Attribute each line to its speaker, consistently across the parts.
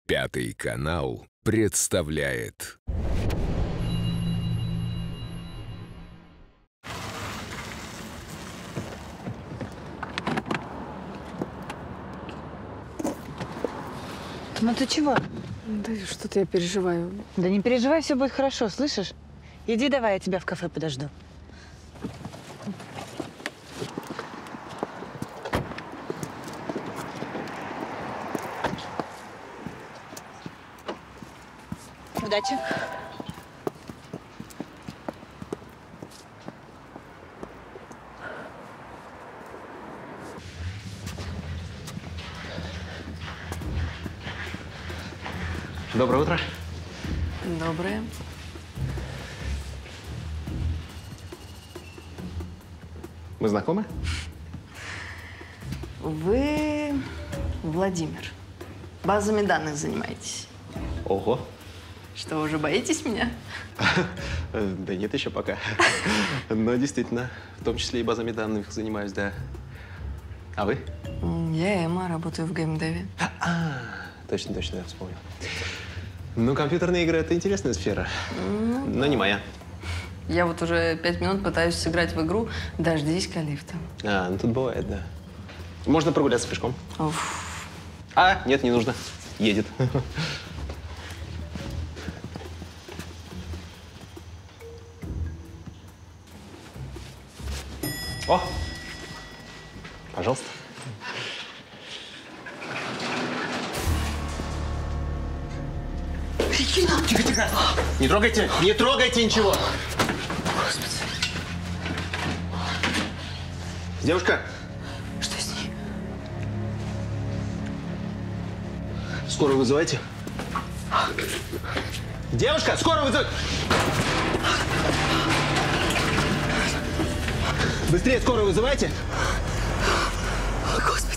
Speaker 1: Пятый канал представляет.
Speaker 2: Ну ты чего?
Speaker 3: Да что-то я переживаю.
Speaker 2: Да не переживай, все будет хорошо, слышишь? Иди давай, я тебя в кафе подожду. Удачи.
Speaker 4: Доброе утро.
Speaker 3: Доброе.
Speaker 4: Мы знакомы?
Speaker 3: Вы Владимир. Базами данных занимаетесь.
Speaker 4: Ого.
Speaker 3: Что, уже боитесь меня?
Speaker 4: Да нет еще пока. Но действительно, в том числе и базами данных занимаюсь, да. А вы?
Speaker 3: Я Эмма, работаю в геймдеве.
Speaker 4: Точно, я вспомнил. Ну, компьютерные игры – это интересная сфера, но не моя.
Speaker 3: Я вот уже 5 минут пытаюсь сыграть в игру «Дождись-ка лифта».
Speaker 4: Ну тут бывает, да. Можно прогуляться пешком.
Speaker 3: Уф.
Speaker 4: Нет, не нужно. Едет. О! Пожалуйста. Тихо. Не трогайте ничего.
Speaker 3: Господи.
Speaker 4: Девушка.
Speaker 3: Что с ней?
Speaker 4: Скорую вызывайте. Девушка, скорую вызывайте. Быстрее скорую вызывайте.
Speaker 3: Господи.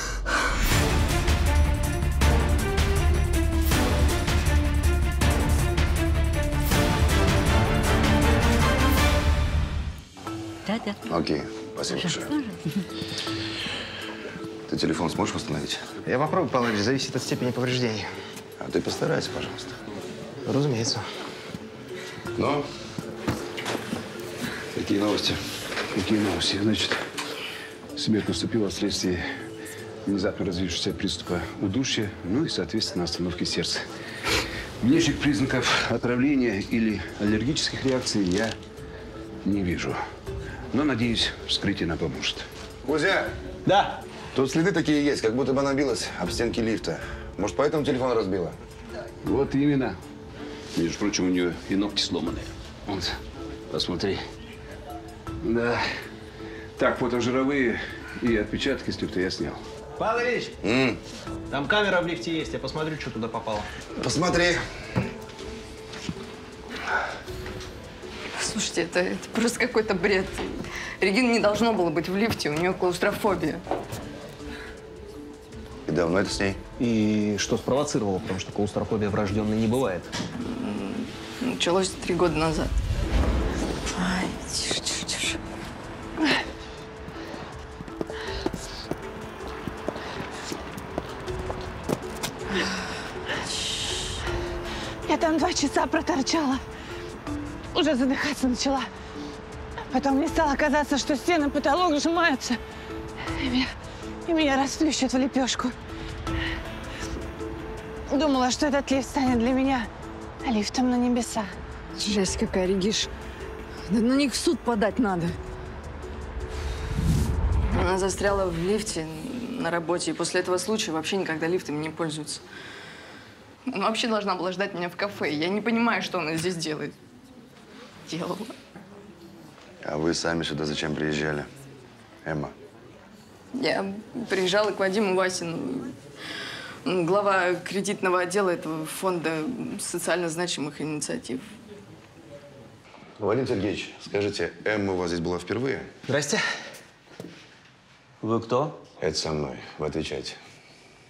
Speaker 5: Окей, спасибо большое. Ты телефон сможешь восстановить?
Speaker 4: Я попробую, Павлович, зависит от степени повреждений.
Speaker 5: А ты постарайся, пожалуйста.
Speaker 4: Разумеется.
Speaker 5: Ну, какие новости?
Speaker 6: Какие новости? Значит, смерть наступила вследствие внезапно развившегося приступа удушья, ну и, соответственно, остановки сердца. Внешних признаков отравления или аллергических реакций я не вижу. Но, надеюсь, вскрытие нам поможет.
Speaker 5: Кузя!
Speaker 4: Да.
Speaker 5: Тут следы такие есть, как будто бы она билась об стенки лифта. Может, поэтому телефон разбила?
Speaker 6: Вот именно. Между прочим, у нее и ногти сломанные. Вот, посмотри. Да. Так, фотожировые и отпечатки с лифта я снял.
Speaker 4: Павлович, там камера в лифте есть. Я посмотрю, что туда попало.
Speaker 5: Посмотри.
Speaker 3: Слушайте, это просто какой-то бред. Регина не должно было быть в лифте, у нее клаустрофобия.
Speaker 5: И давно это с ней?
Speaker 4: И что спровоцировало? Потому что клаустрофобия врожденной не бывает.
Speaker 3: Началось 3 года назад. Ай, тише.
Speaker 2: Я там 2 часа проторчала. Уже задыхаться начала. Потом мне стало казаться, что стены, потолок сжимаются. И меня расплющат в лепешку. Думала, что этот лифт станет для меня лифтом на небеса.
Speaker 3: Жесть какая, Региш. Да на них в суд подать надо. Она застряла в лифте на работе, и после этого случая вообще никогда лифтами не пользуется. Она вообще должна была ждать меня в кафе. Я не понимаю, что она здесь делает. Делала.
Speaker 5: А вы сами сюда зачем приезжали, Эмма?
Speaker 3: Я приезжала к Вадиму Васину, глава кредитного отдела этого фонда социально значимых инициатив.
Speaker 5: Владимир Сергеевич, скажите, Эмма у вас здесь была впервые?
Speaker 4: Здрасте. Вы кто?
Speaker 5: Это со мной. Вы отвечайте.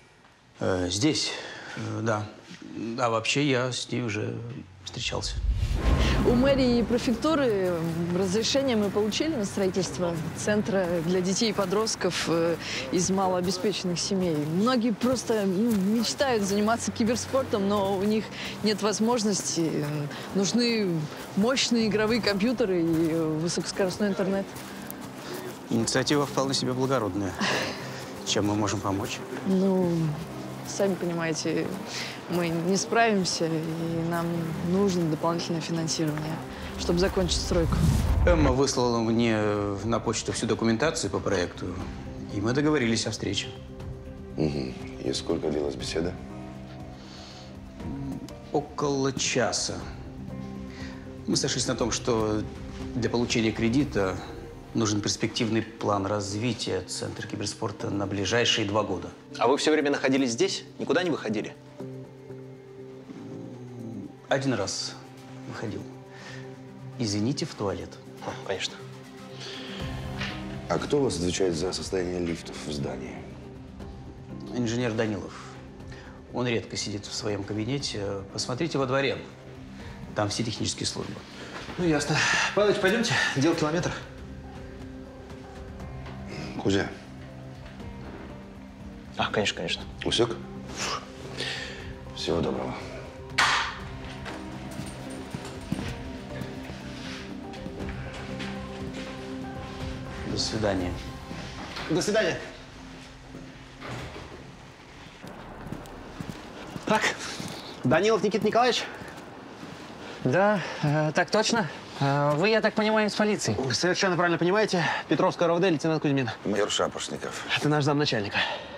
Speaker 7: Здесь, да. А вообще я с ней уже встречался. У мэрии и префектуры разрешение мы получили на строительство центра для детей и подростков из малообеспеченных семей. Многие просто мечтают заниматься киберспортом, но у них нет возможности. Нужны мощные игровые компьютеры и высокоскоростной интернет.
Speaker 8: Инициатива вполне себе благородная. Чем мы можем помочь?
Speaker 7: Ну, сами понимаете, мы не справимся, и нам нужно дополнительное финансирование, чтобы закончить стройку.
Speaker 8: Эмма выслала мне на почту всю документацию по проекту, и мы договорились о встрече.
Speaker 5: Угу. И сколько длилась беседа?
Speaker 8: Около часа. Мы сошлись на том, что для получения кредита нужен перспективный план развития Центра киберспорта на ближайшие 2 года.
Speaker 4: А вы все время находились здесь? Никуда не выходили?
Speaker 8: 1 раз выходил. Извините, в туалет.
Speaker 4: Конечно.
Speaker 5: А кто у вас отвечает за состояние лифтов в здании?
Speaker 8: Инженер Данилов. Он редко сидит в своем кабинете. Посмотрите во дворе. Там все технические службы.
Speaker 4: Ну, ясно. Павлович, пойдемте. Дело километр.
Speaker 5: Кузя.
Speaker 4: А, конечно, конечно.
Speaker 5: Усек? Всего доброго.
Speaker 8: До свидания.
Speaker 4: До свидания. Так, Данилов Никита Николаевич?
Speaker 9: Да, так точно. Вы, я так понимаю, из полиции?
Speaker 4: Совершенно правильно понимаете. Петровская РОВД, лейтенант Кузьмин.
Speaker 5: Майор Шапошников.
Speaker 4: Это наш замначальника.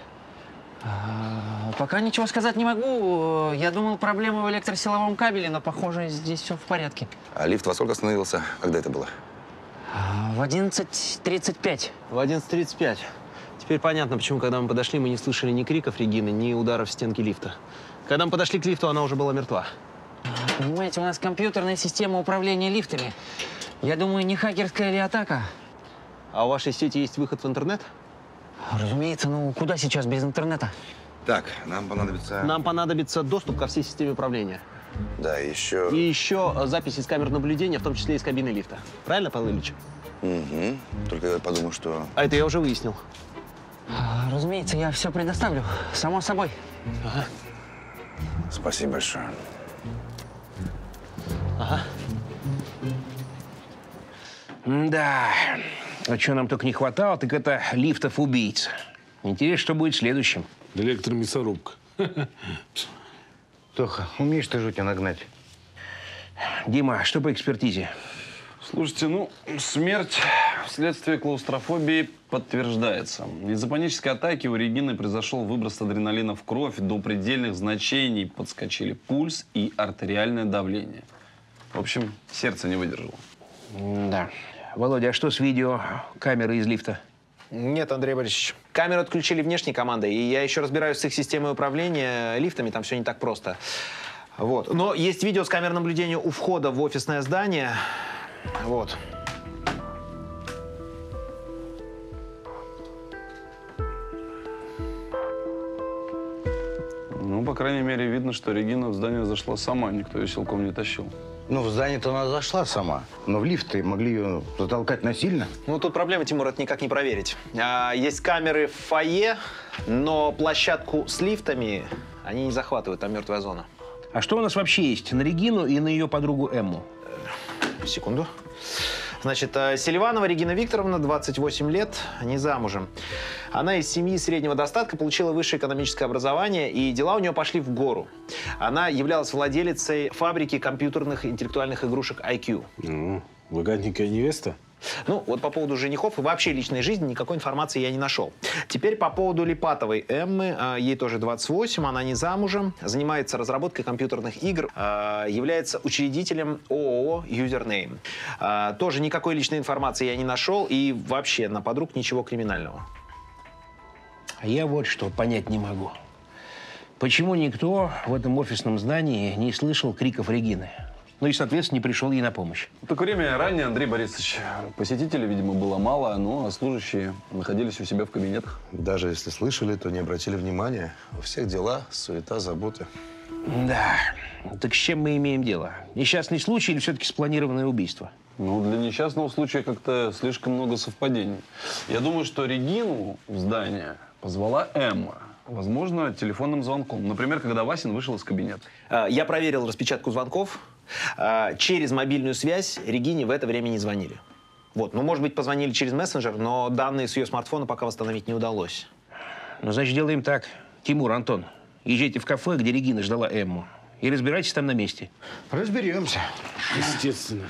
Speaker 9: Пока ничего сказать не могу. Я думал, проблема в электросиловом кабеле, но, похоже, здесь все в порядке.
Speaker 5: А лифт во сколько остановился? Когда это было?
Speaker 9: В 11:35.
Speaker 4: В 11:35. Теперь понятно, почему, когда мы подошли, мы не слышали ни криков Регины, ни ударов в стенки лифта. Когда мы подошли к лифту, она уже была мертва.
Speaker 9: Понимаете, у нас компьютерная система управления лифтами. Я думаю, не хакерская ли атака?
Speaker 4: А у вашей сети есть выход в интернет?
Speaker 9: Разумеется, ну куда сейчас без интернета?
Speaker 5: Так, нам понадобится…
Speaker 4: Нам понадобится доступ ко всей системе управления.
Speaker 5: Да, еще…
Speaker 4: И еще запись из камер наблюдения, в том числе из кабины лифта. Правильно, Павел Ильич?
Speaker 5: Угу. Только я подумал, что…
Speaker 4: А это я уже выяснил.
Speaker 9: Разумеется, я все предоставлю. Само собой.
Speaker 4: Ага.
Speaker 5: Спасибо большое.
Speaker 4: Ага.
Speaker 10: Да. А что нам только не хватало, так это лифтов-убийц. Интересно, что будет следующим.
Speaker 11: Электромясорубка.
Speaker 12: Тоха, умеешь ты жуть нагнать?
Speaker 10: Дима, что по экспертизе?
Speaker 13: Слушайте, ну, смерть вследствие клаустрофобии подтверждается. Из-за панической атаки у Регины произошел выброс адреналина в кровь, до предельных значений подскочили пульс и артериальное давление. В общем, сердце не выдержало.
Speaker 10: Да. Володя, а что с видео камеры из лифта?
Speaker 4: Нет, Андрей Борисович. Камеру отключили внешней командой, и я еще разбираюсь с их системой управления лифтами, там все не так просто. Вот. Но есть видео с камер наблюдения у входа в офисное здание. Вот.
Speaker 13: Ну, по крайней мере, видно, что Регина в здание зашла сама, никто ее силком не тащил.
Speaker 12: Ну, в здание-то она зашла сама, но в лифт-то могли ее затолкать насильно.
Speaker 4: Ну, тут проблема, Тимур, это никак не проверить. Есть камеры в фойе, но площадку с лифтами они не захватывают, там мертвая зона.
Speaker 10: А что у нас вообще есть на Регину и на ее подругу Эмму?
Speaker 4: Секунду. Значит, Селиванова Регина Викторовна, 28 лет, не замужем. Она из семьи среднего достатка, получила высшее экономическое образование, и дела у нее пошли в гору. Она являлась владелицей фабрики компьютерных интеллектуальных игрушек IQ.
Speaker 11: Ну, богатенькая невеста?
Speaker 4: Ну, вот по поводу женихов и вообще личной жизни никакой информации я не нашел. Теперь по поводу Липатовой Эммы. Ей тоже 28, она не замужем, занимается разработкой компьютерных игр, является учредителем ООО «Юзернейм». Тоже никакой личной информации я не нашел, и вообще на подруг ничего криминального.
Speaker 10: А я вот что понять не могу. Почему никто в этом офисном здании не слышал криков Регины? Ну и, соответственно, не пришел ей на помощь.
Speaker 13: Так время раннее, Андрей Борисович. Посетителей, видимо, было мало, но служащие находились у себя в кабинетах.
Speaker 14: Даже если слышали, то не обратили внимания. У всех дела, суета, заботы.
Speaker 10: Да. Так с чем мы имеем дело? Несчастный случай или все-таки спланированное убийство?
Speaker 13: Ну, для несчастного случая как-то слишком много совпадений. Я думаю, что Регину в здание позвала Эмма. Возможно, телефонным звонком. Например, когда Васин вышел из кабинета.
Speaker 4: Я проверил распечатку звонков. Через мобильную связь Регине в это время не звонили. Вот. Ну, может быть, позвонили через мессенджер, но данные с ее смартфона пока восстановить не удалось.
Speaker 10: Ну, значит, делаем так. Тимур, Антон, езжайте в кафе, где Регина ждала Эмму. И разбирайтесь там на месте.
Speaker 12: Разберемся.
Speaker 11: Естественно.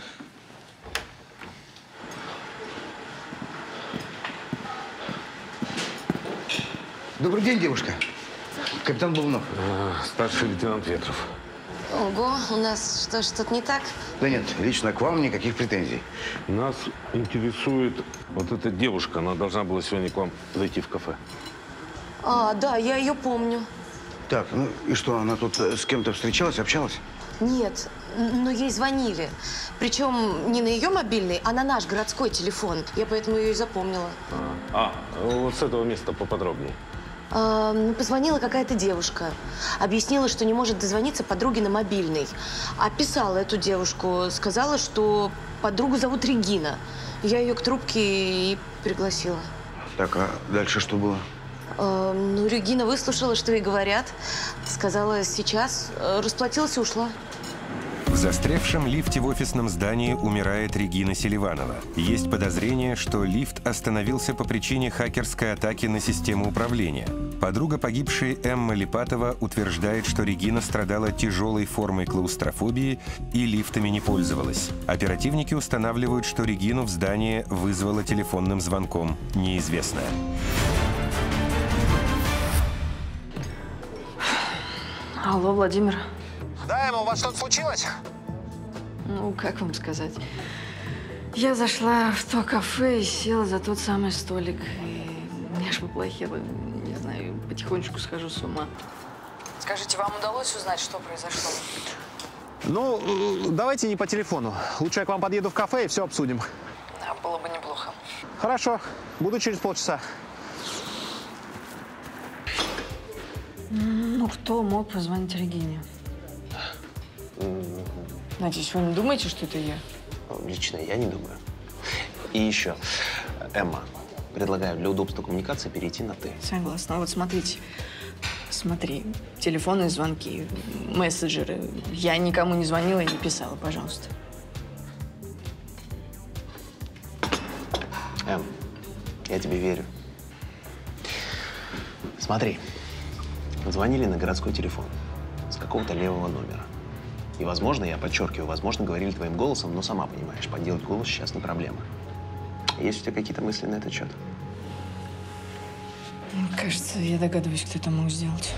Speaker 12: Добрый день, девушка. Капитан Булнов.
Speaker 11: Старший лейтенант Ветров.
Speaker 14: Ого, у нас что, что-то не так?
Speaker 12: Да нет, лично к вам никаких претензий.
Speaker 11: Нас интересует вот эта девушка. Она должна была сегодня к вам зайти в кафе.
Speaker 14: А, да, я ее помню.
Speaker 12: Так, ну и что, она тут с кем-то встречалась, общалась?
Speaker 14: Нет, но ей звонили. Причем не на ее мобильный, а на наш городской телефон. Я поэтому ее и запомнила.
Speaker 11: Вот с этого места поподробнее.
Speaker 14: Позвонила какая-то девушка. Объяснила, что не может дозвониться подруге на мобильный. Описала эту девушку. Сказала, что подругу зовут Регина. Я ее к трубке и пригласила.
Speaker 12: Так, а дальше что было?
Speaker 14: Ну, Регина выслушала, что ей говорят. Сказала сейчас. Расплатилась и ушла.
Speaker 15: В застрявшем лифте в офисном здании умирает Регина Селиванова. Есть подозрение, что лифт остановился по причине хакерской атаки на систему управления. Подруга погибшей Эмма Липатова утверждает, что Регина страдала тяжелой формой клаустрофобии и лифтами не пользовалась. Оперативники устанавливают, что Регину в здание вызвала телефонным звонком неизвестная.
Speaker 3: Алло, Владимир.
Speaker 4: Да, Эмма, у вас что-то случилось?
Speaker 3: Ну, как вам сказать? Я зашла в то кафе и села за тот самый столик. И мне аж поплохело. Не знаю, потихонечку схожу с ума. Скажите, вам удалось узнать, что произошло?
Speaker 4: Ну, давайте не по телефону. Лучше я к вам подъеду в кафе и все обсудим.
Speaker 3: Да, было бы неплохо.
Speaker 4: Хорошо. Буду через полчаса.
Speaker 3: Ну, кто мог позвонить Регине? Надеюсь, вы не думаете, что это я?
Speaker 4: Лично я не думаю. И еще, Эмма, предлагаю для удобства коммуникации перейти на «ты».
Speaker 3: Согласна. Вот смотрите. Смотри, телефонные звонки, мессенджеры. Я никому не звонила и не писала, пожалуйста.
Speaker 4: Эм, я тебе верю. Смотри, звонили на городской телефон с какого-то левого номера. И, возможно, я подчеркиваю, возможно, говорили твоим голосом, но сама понимаешь, подделать голос сейчас не проблема. Есть у тебя какие-то мысли на этот счет?
Speaker 3: Кажется, я догадываюсь, кто это мог сделать.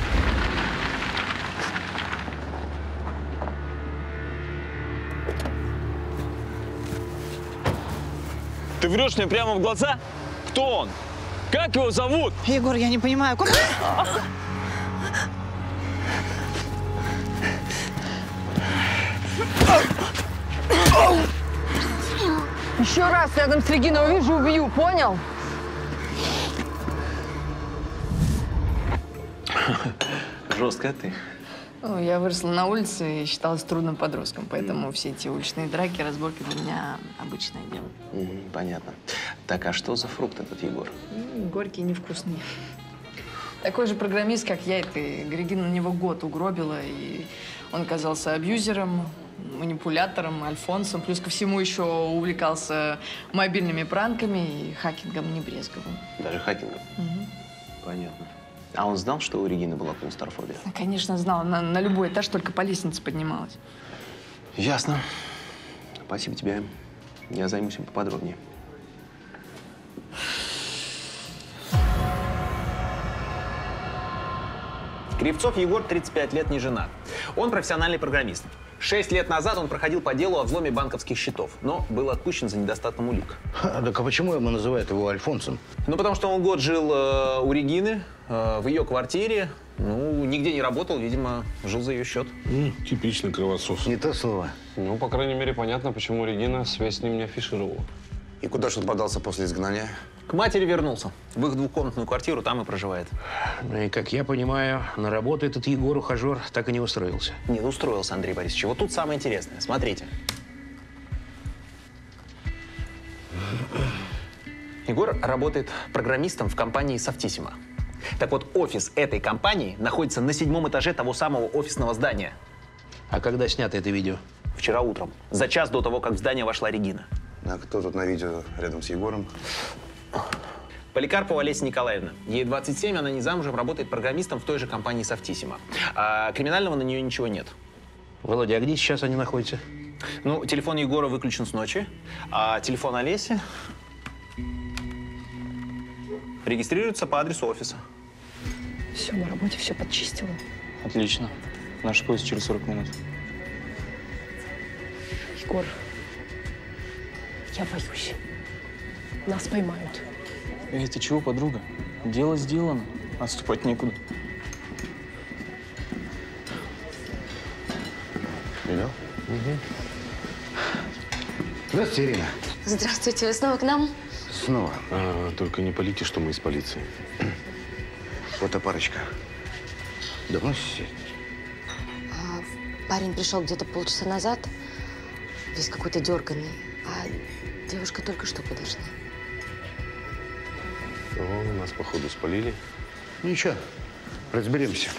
Speaker 16: Ты врешь мне прямо в глаза? Кто он? Как его зовут?
Speaker 2: Егор, я не понимаю, куда?
Speaker 7: Еще раз рядом с Региной увижу, убью, понял?
Speaker 4: Жесткая ты.
Speaker 3: Ну, я выросла на улице и считалась трудным подростком, поэтому все эти уличные драки, разборки для меня обычное дело.
Speaker 4: Понятно. Так, а что за фрукт этот Егор?
Speaker 3: Горький и невкусный. Такой же программист, как я, это Регина на него год угробила, и он оказался абьюзером, манипулятором, альфонсом, плюс ко всему еще увлекался мобильными пранками и хакингом не брезговым.
Speaker 4: Даже хакингом? Понятно. А он знал, что у Регины была клаустрофобия?
Speaker 3: Конечно, знал. На любой этаж только по лестнице поднималась.
Speaker 4: Ясно. Спасибо тебе. Я займусь им поподробнее. Кривцов Егор, 35 лет, не женат. Он профессиональный программист. 6 лет назад он проходил по делу о взломе банковских счетов, но был отпущен за недостатком улик.
Speaker 12: Так а почему ему называют его Альфонсом?
Speaker 4: Ну, потому что он год жил у Регины, в ее квартире. Ну, нигде не работал, видимо, жил за ее счет.
Speaker 11: Типичный кровосос.
Speaker 12: Не то слово.
Speaker 13: Ну, по крайней мере, понятно, почему Регина связь с ним не афишировала.
Speaker 5: И куда же он подался после изгнания?
Speaker 4: К матери вернулся. В их двухкомнатную квартиру там и проживает.
Speaker 10: Ну и, как я понимаю, на работу этот Егор-ухажер так и не устроился.
Speaker 4: Нет, устроился, Андрей Борисович. Вот тут самое интересное. Смотрите. Егор работает программистом в компании «Софтиссимо». Так вот, офис этой компании находится на 7-м этаже того самого офисного здания.
Speaker 10: А когда снято это видео?
Speaker 4: Вчера утром. За час до того, как в здание вошла Регина.
Speaker 5: А кто тут на видео рядом с Егором?
Speaker 4: Поликарпова Олеся Николаевна. Ей 27, она не замужем, работает программистом в той же компании «Софтиссимо». А криминального на нее ничего нет.
Speaker 10: Володя, а где сейчас они находятся?
Speaker 4: Ну, телефон Егора выключен с ночи, а телефон Олеси регистрируется по адресу офиса.
Speaker 17: Все, на работе все подчистила.
Speaker 16: Отлично. Наш поезд через 40 минут.
Speaker 17: Егор, я боюсь. Нас поймают.
Speaker 16: Эй, ты чего, подруга? Дело сделано. Отступать некуда.
Speaker 12: Видел? Здравствуйте, Ирина.
Speaker 14: Здравствуйте, вы снова к нам?
Speaker 12: Снова.
Speaker 11: Только не палите, что мы из полиции.
Speaker 12: Фотопарочка. Давно сидит?
Speaker 14: Парень пришел где-то полчаса назад, весь какой-то дерганный, а девушка только что подошла.
Speaker 11: О, нас, походу, спалили.
Speaker 12: Ничего, разберемся.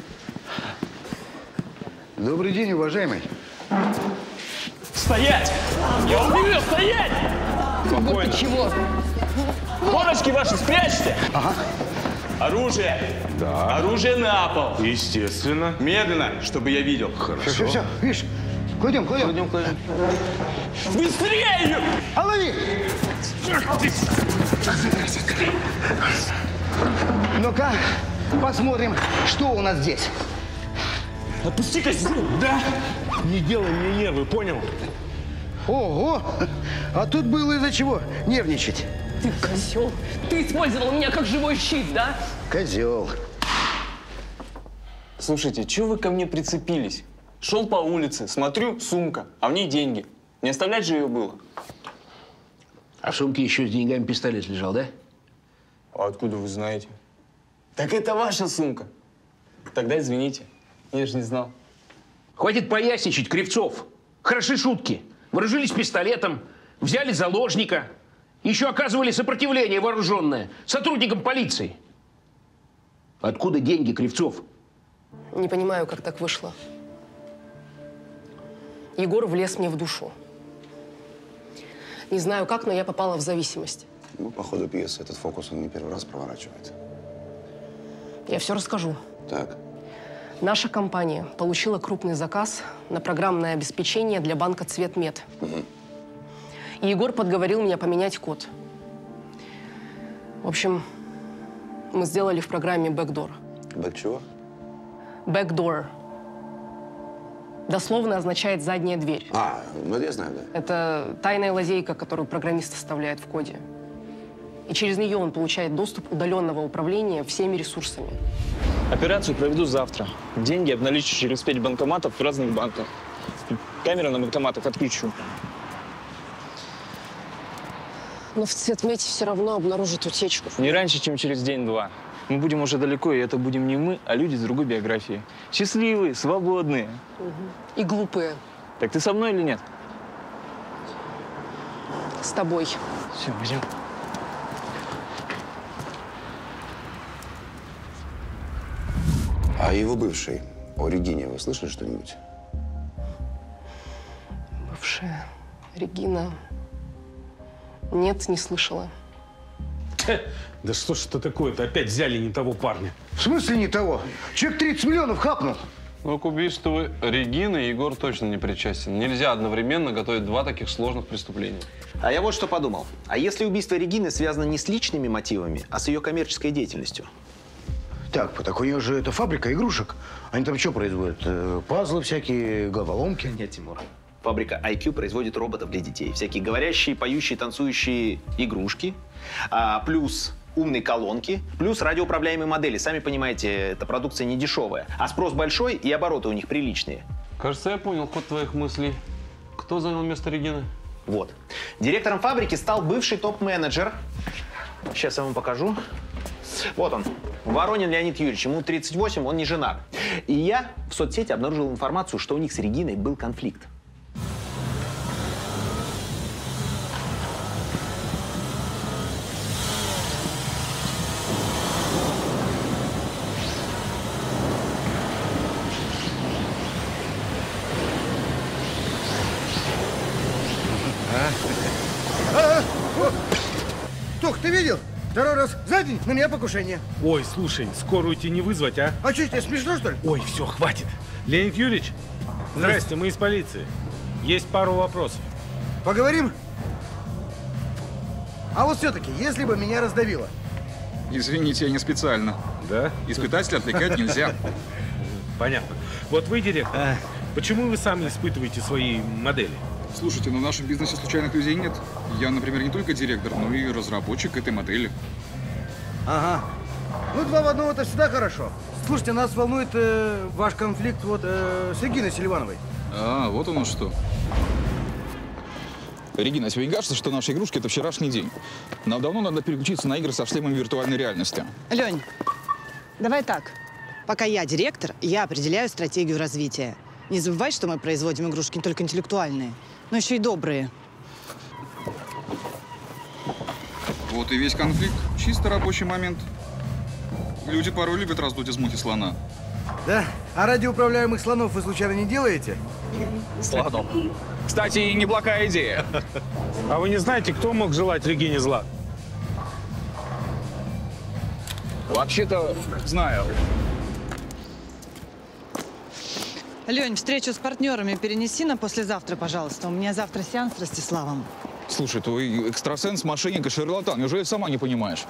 Speaker 12: Добрый день, уважаемый.
Speaker 16: Стоять! Я убью! Стоять! Спокойно.
Speaker 17: Чего?
Speaker 16: Корочки ваши спрячьте!
Speaker 12: Ага.
Speaker 16: Оружие!
Speaker 11: Да.
Speaker 16: Оружие на пол!
Speaker 11: Естественно.
Speaker 16: Медленно, чтобы я видел.
Speaker 11: Хорошо.
Speaker 12: Все, видишь? Кладем.
Speaker 16: Кладем. Быстрее!
Speaker 12: А лови! Ну-ка, посмотрим, что у нас здесь.
Speaker 16: Отпусти костюм! Да!
Speaker 10: Не делай мне нервы, понял?
Speaker 12: Ого! А тут было из-за чего нервничать.
Speaker 17: Ты козел! Ты использовал меня как живой щит, да?
Speaker 12: Козел.
Speaker 16: Слушайте, чего вы ко мне прицепились? Шел по улице, смотрю, сумка, а в ней деньги. Не оставлять же ее было.
Speaker 10: А в сумке еще с деньгами пистолет лежал, да?
Speaker 16: А откуда вы знаете? Так это ваша сумка. Тогда извините, я же не знал.
Speaker 10: Хватит поясничать, Кривцов. Хороши шутки. Вооружились пистолетом, взяли заложника. Еще оказывали сопротивление вооруженное сотрудникам полиции. Откуда деньги, Кривцов?
Speaker 17: Не понимаю, как так вышло. Егор влез мне в душу. Не знаю как, но я попала в зависимость.
Speaker 5: Ну, по ходу пьесы этот фокус он не первый раз проворачивает.
Speaker 17: Я все расскажу.
Speaker 5: Так.
Speaker 17: Наша компания получила крупный заказ на программное обеспечение для банка «Цветмет». И Егор подговорил меня поменять код. В общем, мы сделали в программе backdoor.
Speaker 5: Бэк чего?
Speaker 17: Backdoor. Дословно означает «задняя дверь».
Speaker 5: А, ну это я знаю, да.
Speaker 17: Это тайная лазейка, которую программист оставляет в коде. И через нее он получает доступ удаленного управления всеми ресурсами.
Speaker 16: Операцию проведу завтра. Деньги обналичу через 5 банкоматов в разных банках. Камеры на банкоматах отключу.
Speaker 17: Но в Цветмете все равно обнаружат утечку.
Speaker 16: Не раньше, чем через день-два. Мы будем уже далеко, и это будем не мы, а люди с другой биографией. Счастливые, свободные.
Speaker 17: И глупые.
Speaker 16: Так ты со мной или нет?
Speaker 17: С тобой.
Speaker 16: Все, пойдем.
Speaker 5: А его бывший, о Регине, вы слышали что-нибудь?
Speaker 17: Бывшая Регина. Нет, не слышала.
Speaker 10: Да что ж это такое-то? Опять взяли не того парня.
Speaker 12: В смысле не того? Человек 30 миллионов хапнул.
Speaker 13: Ну, к убийству Регины Егор точно не причастен. Нельзя одновременно готовить два таких сложных преступления.
Speaker 4: А я вот что подумал. А если убийство Регины связано не с личными мотивами, а с ее коммерческой деятельностью?
Speaker 12: Так у нее же это фабрика игрушек. Они там что производят? Пазлы всякие, головоломки?
Speaker 4: Нет, Тимур. Фабрика IQ производит роботов для детей. Всякие говорящие, поющие, танцующие игрушки. Плюс умные колонки. Плюс радиоуправляемые модели. Сами понимаете, эта продукция не дешевая. А спрос большой, и обороты у них приличные.
Speaker 13: Кажется, я понял ход твоих мыслей. Кто занял место Регины?
Speaker 4: Вот. Директором фабрики стал бывший топ-менеджер Сейчас я вам покажу. Вот он. Воронин Леонид Юрьевич. Ему 38, он не женат. И я в соцсети обнаружил информацию, что у них с Региной был конфликт.
Speaker 12: Тух, ты видел? Второй раз за день на меня покушение.
Speaker 18: Ой, слушай, скорую-то не вызвать, а?
Speaker 12: А что, тебе смешно, что ли?
Speaker 18: Ой, все, хватит. Леонид Юрьевич, здрасте, мы из полиции. Есть пару вопросов.
Speaker 12: Поговорим? А вот все-таки, если бы меня раздавило.
Speaker 19: Извините, я не специально.
Speaker 18: Да?
Speaker 19: Испытателя отвлекать нельзя.
Speaker 18: Понятно. Вот вы директор. Почему вы сами испытываете свои модели?
Speaker 19: Слушайте, в нашем бизнесе случайных людей нет. Я, например, не только директор, но и разработчик этой модели.
Speaker 12: Ага. Ну, два в одном это всегда хорошо. Слушайте, нас волнует ваш конфликт с Региной Селивановой.
Speaker 19: А, вот оно что. Регина, тебе не кажется, что наши игрушки – это вчерашний день? Нам давно надо переключиться на игры со шлемами виртуальной реальности.
Speaker 20: Лень, давай так. Пока я директор, я определяю стратегию развития. Не забывай, что мы производим игрушки не только интеллектуальные, но еще и добрые.
Speaker 19: Вот и весь конфликт. Чисто рабочий момент. Люди порой любят раздуть из мухи слона.
Speaker 12: Да? А радиоуправляемых слонов вы случайно не делаете?
Speaker 19: Слонов. Кстати, неплохая идея.
Speaker 18: А вы не знаете, кто мог желать Регине зла?
Speaker 19: Вообще-то знаю.
Speaker 20: Лень, встречу с партнерами перенеси на послезавтра, пожалуйста. У меня завтра сеанс с Ростиславом.
Speaker 19: Слушай, твой экстрасенс, мошенник и шарлатан. Неужели сама не понимаешь?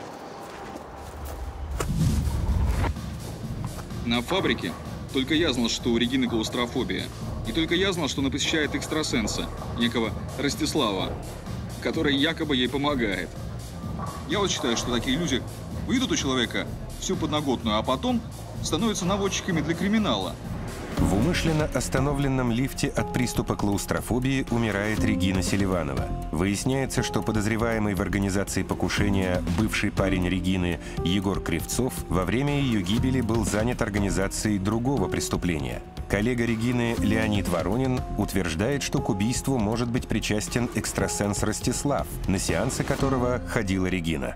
Speaker 19: На фабрике только я знал, что у Регины клаустрофобия. И только я знал, что она посещает экстрасенса, некого Ростислава, который якобы ей помогает. Я вот считаю, что такие люди выйдут у человека всю подноготную, а потом становятся наводчиками для криминала.
Speaker 15: В умышленно остановленном лифте от приступа клаустрофобии умирает Регина Селиванова. Выясняется, что подозреваемый в организации покушения бывший парень Регины Егор Кривцов во время ее гибели был занят организацией другого преступления. Коллега Регины Леонид Воронин утверждает, что к убийству может быть причастен экстрасенс Ростислав, на сеансы которого ходила Регина.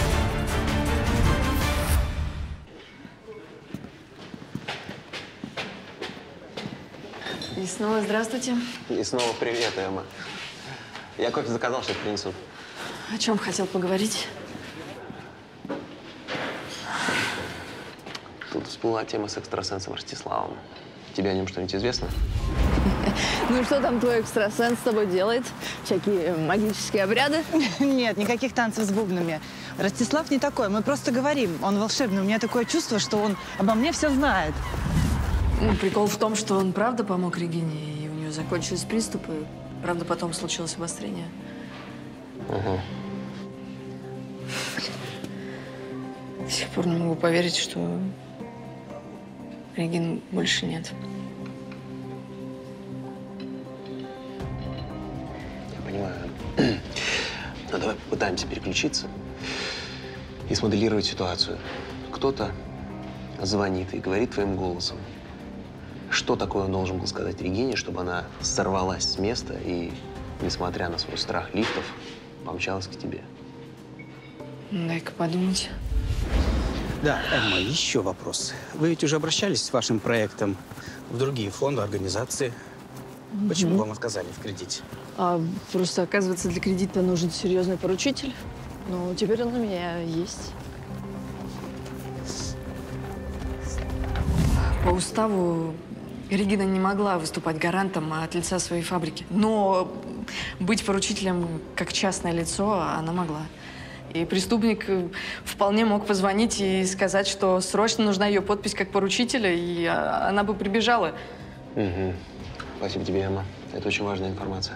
Speaker 3: И снова здравствуйте.
Speaker 21: И снова привет, Эмма. Я кофе заказал, сейчас принесу.
Speaker 3: О чем хотел поговорить?
Speaker 21: Тут всплыла тема с экстрасенсом Ростиславом. Тебе о нем что-нибудь известно?
Speaker 7: Ну и что там твой экстрасенс с тобой делает? Всякие магические обряды?
Speaker 20: Нет, никаких танцев с бубнами. Ростислав не такой, мы просто говорим. Он волшебный. У меня такое чувство, что он обо мне все знает.
Speaker 3: Ну, прикол в том, что он правда помог Регине, и у нее закончились приступы. Правда, потом случилось обострение.
Speaker 21: Угу.
Speaker 3: До сих пор не могу поверить, что Регины больше нет.
Speaker 21: Я понимаю. Но давай попытаемся переключиться и смоделировать ситуацию. Кто-то звонит и говорит твоим голосом. Что такое он должен был сказать Регине, чтобы она сорвалась с места и, несмотря на свой страх лифтов, помчалась к тебе?
Speaker 3: Дай-ка подумать.
Speaker 8: Да, Эмма, еще вопрос. Вы ведь уже обращались с вашим проектом в другие фонды, организации. Почему вам отказали в кредите?
Speaker 7: Просто, оказывается, для кредита нужен серьезный поручитель. Ну, теперь он у меня есть.
Speaker 3: По уставу Регина не могла выступать гарантом от лица своей фабрики. Но быть поручителем как частное лицо она могла. И преступник вполне мог позвонить и сказать, что срочно нужна ее подпись как поручителя, и она бы прибежала.
Speaker 21: Угу. Спасибо тебе, Эмма. Это очень важная информация.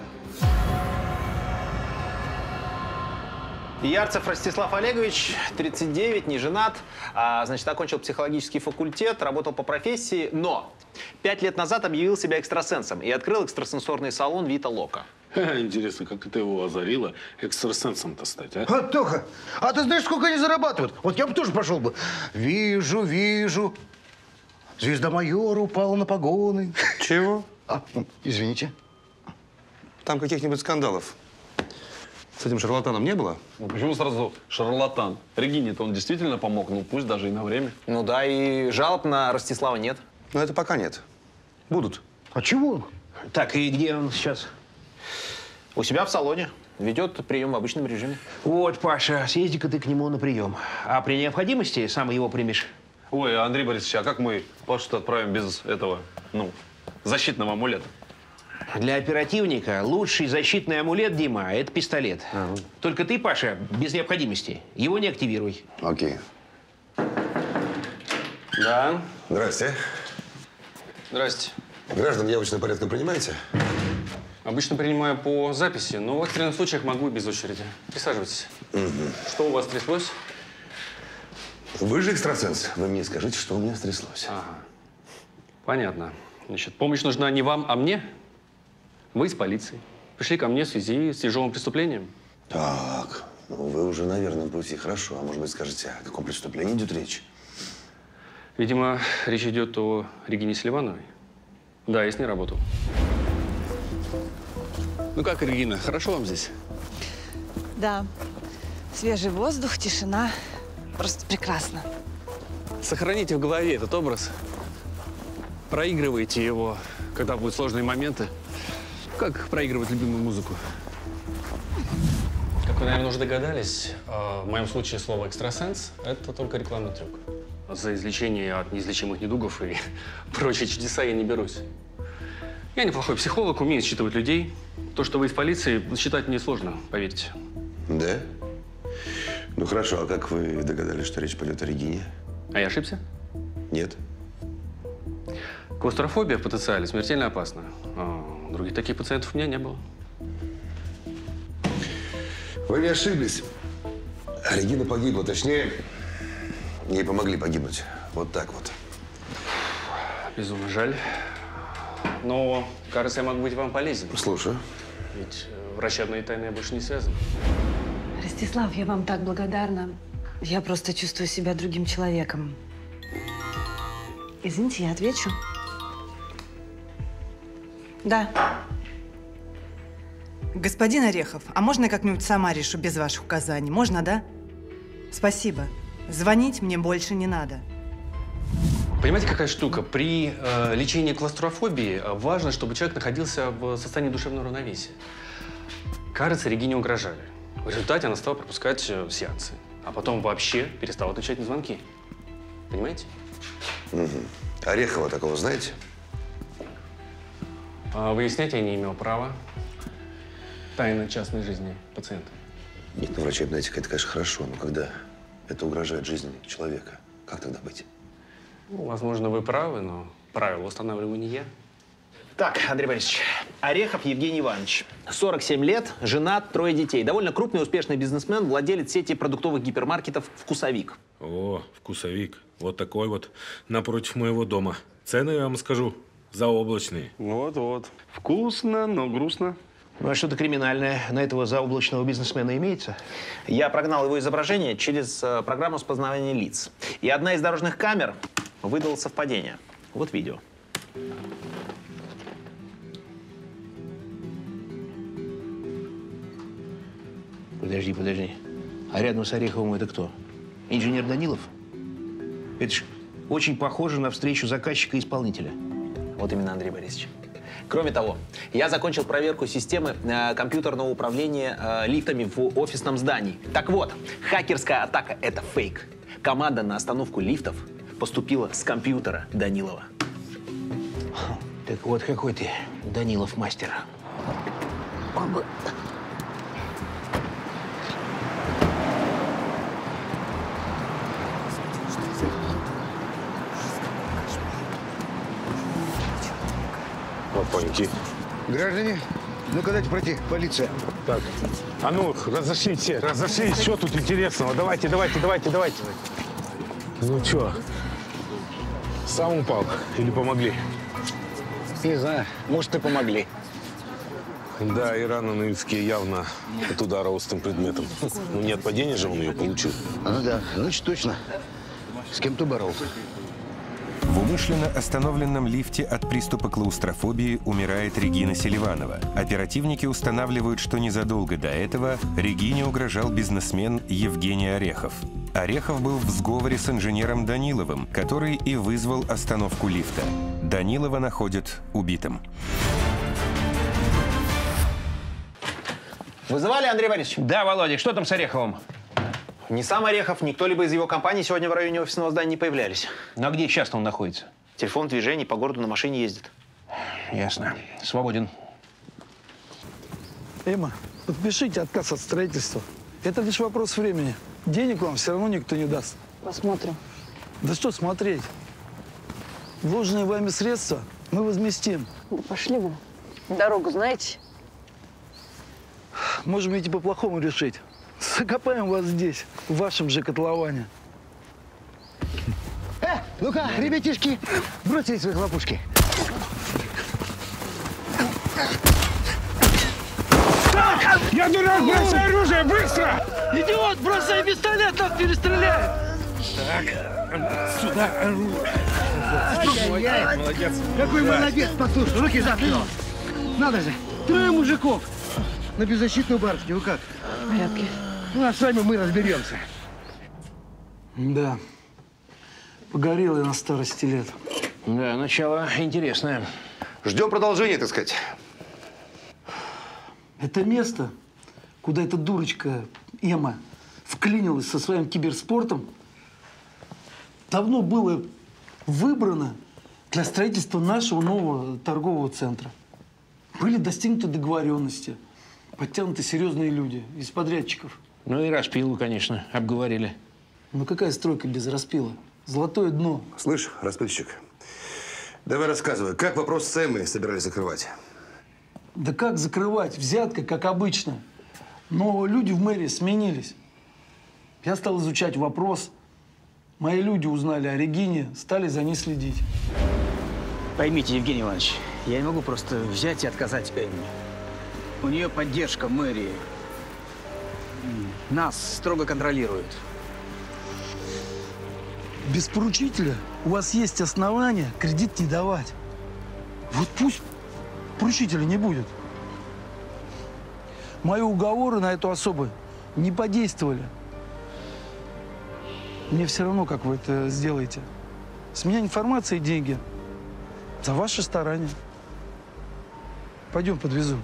Speaker 4: Ярцев Ростислав Олегович, 39, не женат, значит, окончил психологический факультет, работал по профессии, но 5 лет назад объявил себя экстрасенсом и открыл экстрасенсорный салон Вита Лока.
Speaker 11: Интересно, как это его озарило экстрасенсом-то стать, а?
Speaker 12: Тоха, а ты знаешь, сколько они зарабатывают? Вот я бы тоже пошел бы. Вижу, вижу. Звезда майора упала на погоны.
Speaker 5: Чего?
Speaker 12: Извините.
Speaker 5: Там каких-нибудь скандалов с этим шарлатаном не было?
Speaker 13: Ну, почему сразу шарлатан? Регине-то он действительно помог, ну пусть даже и на время.
Speaker 4: Ну да, и жалоб на Ростислава нет.
Speaker 5: Но это пока нет. Будут.
Speaker 12: А чего?
Speaker 10: Так, и где он сейчас?
Speaker 4: У себя в салоне. Ведет прием в обычном режиме.
Speaker 10: Вот, Паша, съезди-ка ты к нему на прием. А при необходимости сам его примешь.
Speaker 13: Ой, Андрей Борисович, а как мы Пашу-то отправим без этого, ну, защитного амулета?
Speaker 10: Для оперативника лучший защитный амулет, Дима, это пистолет. Только ты, Паша, без необходимости. Его не активируй.
Speaker 5: Окей.
Speaker 13: Да.
Speaker 5: Здрасте.
Speaker 13: Здрасте.
Speaker 5: Граждан явочным порядком принимаете?
Speaker 13: Обычно принимаю по записи, но в экстренных случаях могу и без очереди. Присаживайтесь. Что у вас тряслось?
Speaker 5: Вы же экстрасенс. Вы мне скажите, что у меня стряслось.
Speaker 13: Ага. Понятно. Значит, помощь нужна не вам, а мне? Вы из полиции. Пришли ко мне в связи с тяжелым преступлением.
Speaker 5: Так, ну вы уже на верном пути. Хорошо. А может быть, скажете, о каком преступлении идет речь?
Speaker 13: Видимо, речь идет о Регине Селивановой. Да, я с ней работал. Ну как, Регина, хорошо вам здесь?
Speaker 2: Да. Свежий воздух, тишина. Просто прекрасно.
Speaker 13: Сохраните в голове этот образ. Проигрывайте его, когда будут сложные моменты. Как проигрывать любимую музыку? Как вы, наверное, уже догадались, в моем случае слово «экстрасенс» — это только рекламный трюк. За излечение от неизлечимых недугов и прочие чудеса я не берусь. Я неплохой психолог, умею считывать людей. То, что вы из полиции, считать мне сложно, поверьте.
Speaker 5: Да? Ну хорошо, а как вы догадались, что речь пойдет о Регине?
Speaker 13: А я ошибся?
Speaker 5: Нет.
Speaker 13: Клаустрофобия в потенциале смертельно опасна. Других таких пациентов у меня не было.
Speaker 5: Вы не ошиблись. Регина погибла, точнее, ей помогли погибнуть. Вот так вот.
Speaker 13: Безумно жаль. Но, кажется, я могу быть вам полезен.
Speaker 5: Слушаю.
Speaker 13: Ведь врачебные тайны я больше не связан.
Speaker 2: Ростислав, я вам так благодарна. Я просто чувствую себя другим человеком. Извините, я отвечу. Да.
Speaker 20: Господин Орехов, а можно я как-нибудь сама решу без ваших указаний? Можно, да? Спасибо. Звонить мне больше не надо.
Speaker 13: Понимаете, какая штука? При лечении клаустрофобии важно, чтобы человек находился в состоянии душевного равновесия. Кажется, Регине угрожали. В результате она стала пропускать сеансы. А потом вообще перестала отвечать на звонки. Понимаете?
Speaker 5: Орехова такого знаете?
Speaker 13: Выяснять я не имел права. Тайна частной жизни пациента.
Speaker 5: Нет, ну врачебная этика, это, конечно, хорошо, но когда это угрожает жизни человека, как тогда быть?
Speaker 13: Ну, возможно, вы правы, но правила устанавливаю не я.
Speaker 4: Так, Андрей Борисович, Орехов Евгений Иванович. 47 лет, женат, 3 детей. Довольно крупный, успешный бизнесмен, владелец сети продуктовых гипермаркетов «Вкусовик».
Speaker 11: О, «Вкусовик». Вот такой вот напротив моего дома. Цены, я вам скажу, заоблачные.
Speaker 13: Вот-вот. Вкусно, но грустно.
Speaker 10: Ну, а что-то криминальное на этого заоблачного бизнесмена имеется?
Speaker 4: Я прогнал его изображение через программу распознавания лиц. И одна из дорожных камер выдала совпадение. Вот видео.
Speaker 10: Подожди. А рядом с Ореховым это кто? Инженер Данилов? Это ж очень похоже на встречу заказчика и исполнителя.
Speaker 4: Вот именно, Андрей Борисович. Кроме того, я закончил проверку системы компьютерного управления лифтами в офисном здании. Так вот, хакерская атака – это фейк. Команда на остановку лифтов поступила с компьютера Данилова.
Speaker 10: Так вот, какой ты, Данилов, мастер.
Speaker 11: Опаньки.
Speaker 12: Граждане, ну-ка дайте пройти, полиция.
Speaker 11: Так, а ну, разошлись. Что тут интересного? Давайте. Ну что, сам упал или помогли?
Speaker 12: Не знаю, может, и помогли.
Speaker 11: Да, и раны на виске явно от удара острым предметом. Ну, не от падения же он ее получил.
Speaker 12: Ну да, значит точно. С кем-то боролся.
Speaker 15: В умышленно остановленном лифте от приступа клаустрофобии умирает Регина Селиванова. Оперативники устанавливают, что незадолго до этого Регине угрожал бизнесмен Евгений Орехов. Орехов был в сговоре с инженером Даниловым, который и вызвал остановку лифта. Данилова находят убитым.
Speaker 4: Вызывали, Андрей Борисович?
Speaker 10: Да, Володя, что там с Ореховым?
Speaker 4: Ни сам Орехов, ни кто-либо из его компании сегодня в районе офисного здания не появлялись.
Speaker 10: Ну а где сейчас он находится?
Speaker 4: Телефон движений, по городу на машине ездит.
Speaker 10: Ясно. Свободен.
Speaker 1: Эмма, подпишите отказ от строительства. Это лишь вопрос времени. Денег вам все равно никто не даст.
Speaker 7: Посмотрим.
Speaker 1: Да что смотреть? Вложенные вами средства мы возместим.
Speaker 7: Да пошли вы. Дорогу знаете?
Speaker 1: Можем идти по-плохому решить. Закопаем вас здесь, в вашем же котловане.
Speaker 12: Ну-ка, ребятишки, бросьте свои хлопушки.
Speaker 18: Я дурак, бросай оружие, быстро!
Speaker 1: Идиот, бросай пистолет, нас перестреляют!
Speaker 18: Так, сюда оружие.
Speaker 12: Ай-яй-яй.
Speaker 18: Молодец.
Speaker 12: Какой молодец, послушай, руки за спину. Надо же, 3 мужиков на беззащитную барышню. Вы как?
Speaker 7: В порядке.
Speaker 12: Ну, а с вами мы разберемся.
Speaker 1: Да. Погорел я на старости лет.
Speaker 10: Да, начало интересное.
Speaker 5: Ждем продолжения, так сказать.
Speaker 1: Это место, куда эта дурочка Эмма вклинилась со своим киберспортом, давно было выбрано для строительства нашего нового торгового центра. Были достигнуты договоренности, подтянуты серьезные люди из подрядчиков.
Speaker 10: Ну и распилу, конечно, обговорили.
Speaker 1: Ну какая стройка без распила? Золотое дно.
Speaker 5: Слышь, распильщик, давай рассказывай, как вопрос с Эммой собирались закрывать?
Speaker 1: Да как закрывать? Взятка, как обычно. Но люди в мэрии сменились. Я стал изучать вопрос. Мои люди узнали о Регине, стали за ней следить.
Speaker 8: Поймите, Евгений Иванович, я не могу просто взять и отказать Эмме. У нее поддержка мэрии. Нас строго контролируют.
Speaker 1: Без поручителя у вас есть основания кредит не давать. Вот пусть поручителя не будет. Мои уговоры на эту особу не подействовали. Мне все равно, как вы это сделаете. С меня информация и деньги. За ваши старания. Пойдем, подвезу.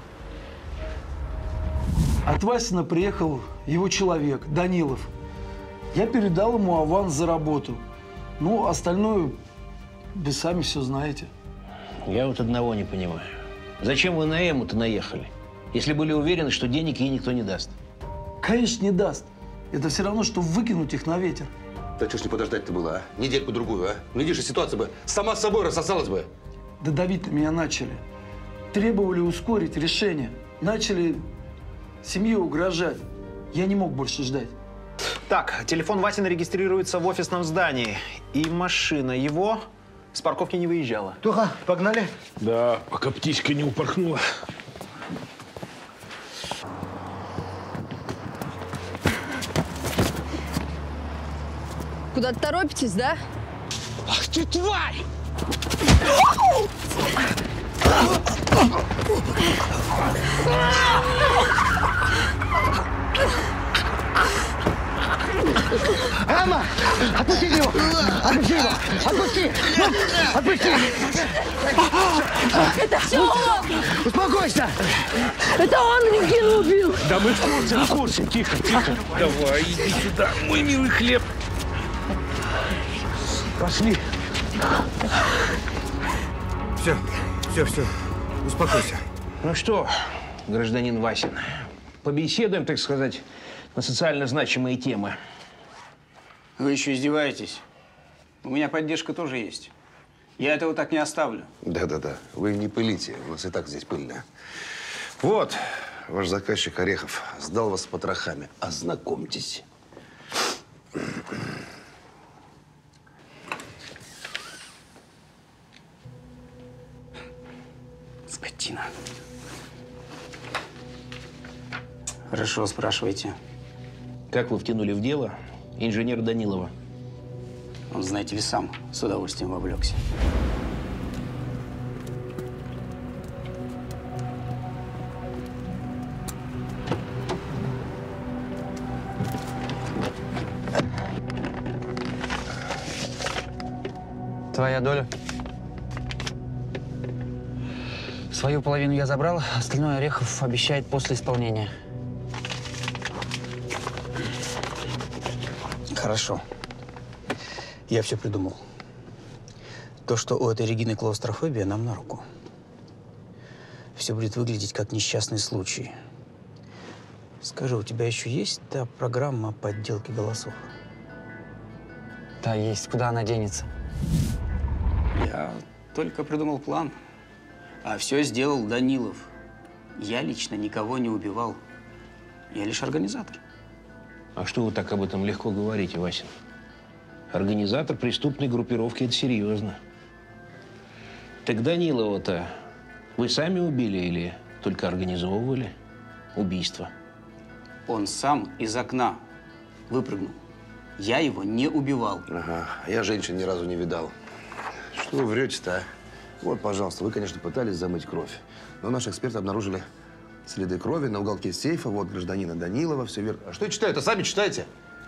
Speaker 1: От Васина приехал его человек, Данилов. Я передал ему аванс за работу. Ну, остальное вы сами все знаете.
Speaker 10: Я вот одного не понимаю. Зачем вы на Эмму-то наехали, если были уверены, что денег ей никто не даст?
Speaker 1: Конечно, не даст. Это все равно, что выкинуть их на ветер.
Speaker 5: Да что ж не подождать-то было, а? Недельку-другую, а? Глядишь, и ситуация бы сама с собой рассосалась бы.
Speaker 1: Да давить на меня начали. Требовали ускорить решение. Начали семье угрожать. Я не мог больше ждать.
Speaker 4: Так, телефон Васина регистрируется в офисном здании. И машина его с парковки не выезжала.
Speaker 12: Тоха, погнали?
Speaker 18: Да, пока птичка не упорхнула.
Speaker 7: Куда-то торопитесь, да?
Speaker 18: Ах ты, тварь!
Speaker 12: Эмма! Отпусти его! Отпусти его! Отпусти! Отпусти!
Speaker 7: Это все он!
Speaker 12: Успокойся!
Speaker 7: Это он Регину убил!
Speaker 18: Да мы в курсе. Тихо, тихо. Давай, иди сюда, мой милый хлеб.
Speaker 12: Пошли. Все. Успокойся.
Speaker 10: Ну что, гражданин Васин, побеседуем, так сказать, на социально значимые темы.
Speaker 8: Вы еще издеваетесь? У меня поддержка тоже есть. Я этого так не оставлю.
Speaker 5: Да. Вы не пылите. У нас и так здесь пыльно. Вот, ваш заказчик Орехов сдал вас с потрохами. Ознакомьтесь.
Speaker 8: Скотина. Хорошо, спрашивайте.
Speaker 10: Как вы втянули в дело инженера Данилова?
Speaker 8: Он, знаете ли, сам с удовольствием вовлекся.
Speaker 9: Твоя доля? Свою половину я забрал, остальное Орехов обещает после исполнения.
Speaker 8: Хорошо. Я все придумал. То, что у этой Регины клаустрофобия, нам на руку. Все будет выглядеть как несчастный случай. Скажи, у тебя еще есть та программа подделки голосов?
Speaker 9: Да, есть. Куда она денется?
Speaker 8: Я только придумал план. А все сделал Данилов. Я лично никого не убивал. Я лишь организатор.
Speaker 10: А что вы так об этом легко говорите, Васин? Организатор преступной группировки – это серьезно. Так Данилова-то вы сами убили или только организовывали убийство?
Speaker 8: Он сам из окна выпрыгнул. Я его не убивал.
Speaker 5: Ага, я женщин ни разу не видал. Что вы врете-то, а? Вот, пожалуйста, вы, конечно, пытались замыть кровь. Но наши эксперты обнаружили следы крови на уголке сейфа. Вот гражданина Данилова, все верно. А что я читаю-то? Сами читайте.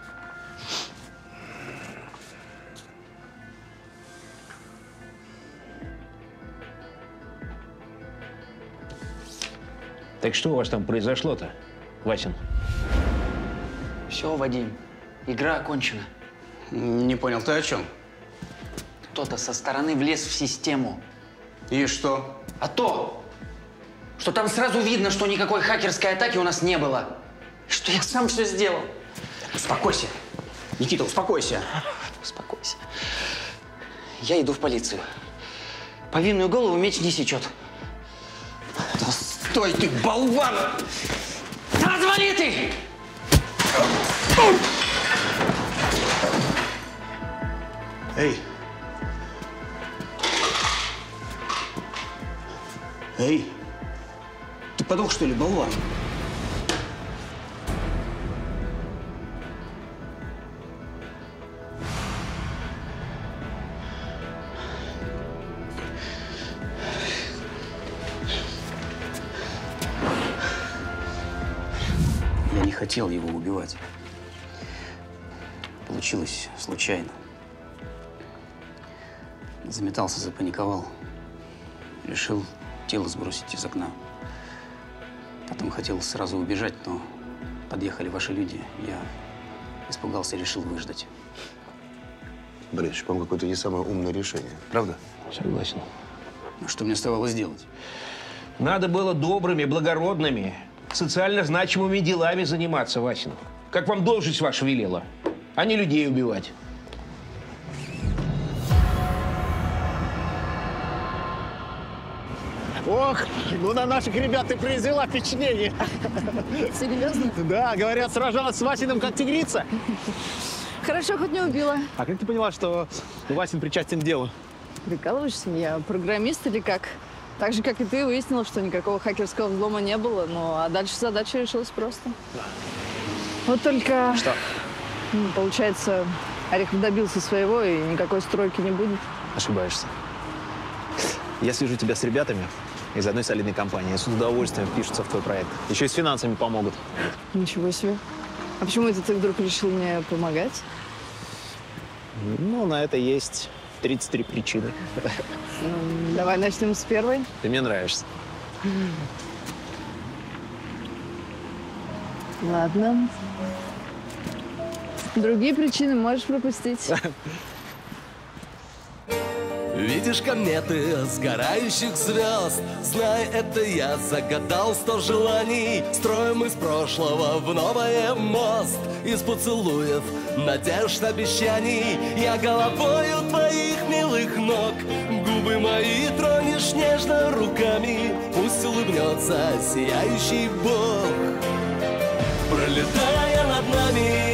Speaker 10: Так что у вас там произошло-то, Васин?
Speaker 9: Все, Вадим, игра окончена.
Speaker 8: Не понял, ты о чем?
Speaker 9: Кто-то со стороны влез в систему.
Speaker 8: И что?
Speaker 9: А то, что там сразу видно, что никакой хакерской атаки у нас не было. Что я сам все сделал.
Speaker 8: Успокойся. Никита, успокойся.
Speaker 9: Успокойся. Я иду в полицию. Повинную голову меч не сечет.
Speaker 8: Да стой ты, болван!
Speaker 9: Отвали ты!
Speaker 8: Эй! Эй! Ты подох, что ли, болван? Я не хотел его убивать. Получилось случайно. Заметался, запаниковал. Решил тело сбросить из окна. Потом хотел сразу убежать, но подъехали ваши люди. Я испугался и решил выждать.
Speaker 5: Борисович, по-моему, какое-то не самое умное решение. Правда?
Speaker 10: Согласен.
Speaker 8: Ну, что мне оставалось делать?
Speaker 10: Надо было добрыми, благородными, социально значимыми делами заниматься, Васин. Как вам должность ваша велела, а не людей убивать.
Speaker 6: Ох, ну на наших ребят ты произвела впечатление.
Speaker 7: Серьезно?
Speaker 6: Да, говорят, сражалась с Васиным как тигрица.
Speaker 7: Хорошо, хоть не убила.
Speaker 6: А как ты поняла, что Васин причастен к делу?
Speaker 7: Прикалываешься? Я программист или как? Так же, как и ты, выяснила, что никакого хакерского взлома не было. Ну, а дальше задача решилась просто. Вот только…
Speaker 6: Что?
Speaker 7: Получается, Орехов добился своего, и никакой стройки не будет.
Speaker 4: Ошибаешься. Я свяжу тебя с ребятами из одной солидной компании. С удовольствием впишутся в твой проект. Еще и с финансами помогут.
Speaker 7: Ничего себе. А почему это ты вдруг решил мне помогать?
Speaker 4: Ну, на это есть 33 причины.
Speaker 7: Давай начнем с первой.
Speaker 4: Ты мне нравишься.
Speaker 7: Ладно. Другие причины можешь пропустить.
Speaker 22: Видишь кометы сгорающих звезд? Знай, это я загадал 100 желаний. Строим из прошлого в новое мост. Из поцелуев, надежд, обещаний. Я головою твоих милых ног. Губы мои тронешь нежно руками. Пусть улыбнется сияющий Бог. Пролетая над нами,